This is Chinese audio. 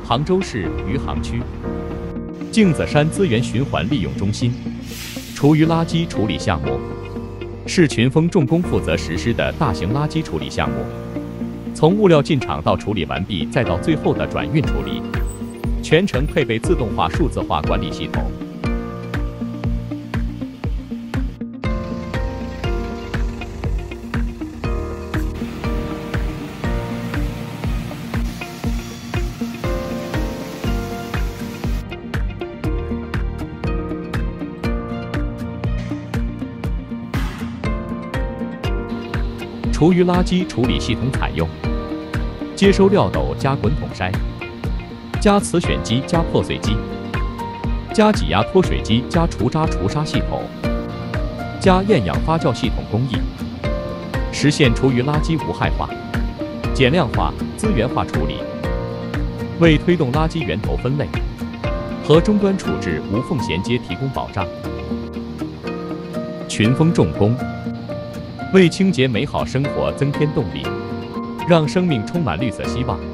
杭州市余杭区镜子山资源循环利用中心厨余垃圾处理项目，是群丰重工负责实施的大型垃圾处理项目。从物料进场到处理完毕，再到最后的转运处理，全程配备自动化、数字化管理系统。厨余垃圾处理系统采用接收料斗加滚筒筛、加磁选机加破碎机、加挤压脱水机加除渣除沙系统、加厌氧发酵系统工艺，实现厨余垃圾无害化、减量化、资源化处理，为推动垃圾源头分类和终端处置无缝衔接提供保障。群丰重工为清洁美好生活增添动力，让生命充满绿色希望。